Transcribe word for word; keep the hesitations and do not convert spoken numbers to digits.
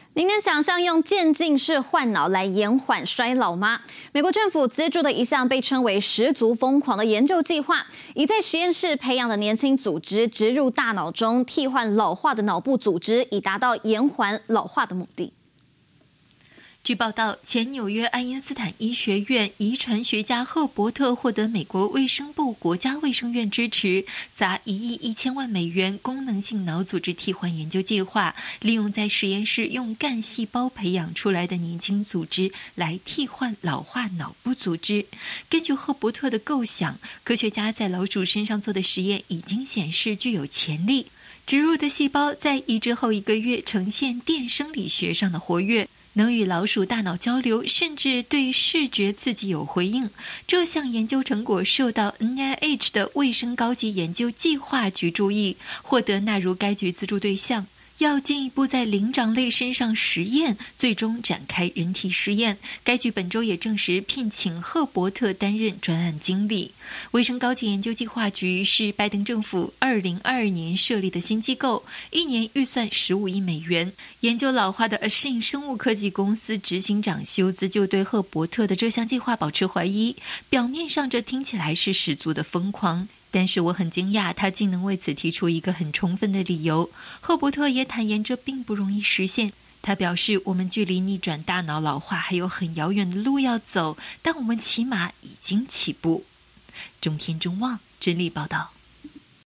您能想象用渐进式换脑来延缓衰老吗？美国政府资助的一项被称为“十足疯狂”的研究计划，以在实验室培养的年轻组织植入大脑中，替换老化的脑部组织，以达到延缓老化的目的。 据报道，前纽约爱因斯坦医学院遗传学家赫伯特获得美国卫生部国家卫生院支持，砸一亿一千万美元功能性脑组织替换研究计划，利用在实验室用干细胞培养出来的年轻组织来替换老化脑部组织。根据赫伯特的构想，科学家在老鼠身上做的实验已经显示具有潜力。植入的细胞在移植后一个月呈现电生理学上的活跃，能与老鼠大脑交流，甚至对视觉刺激有回应。这项研究成果受到 N I H 的卫生高级研究计划局注意，获得纳入该局资助对象。要进一步在灵长类身上实验，最终展开人体试验。该局本周也证实聘请赫伯特担任专案经理。卫生高级研究计划局是拜登政府二零二二年设立的新机构，一年预算十五亿美元。研究老化的 Ashin 生物科技公司执行长休兹就对赫伯特的这项计划保持怀疑，表面上这听起来是十足的疯狂。但是我很惊讶，他竟能为此提出一个很充分的理由。赫伯特也坦言这并不容易实现。他表示，我们距离逆转大脑老化还有很遥远的路要走，但我们起码已经起步。中天中望真理报道。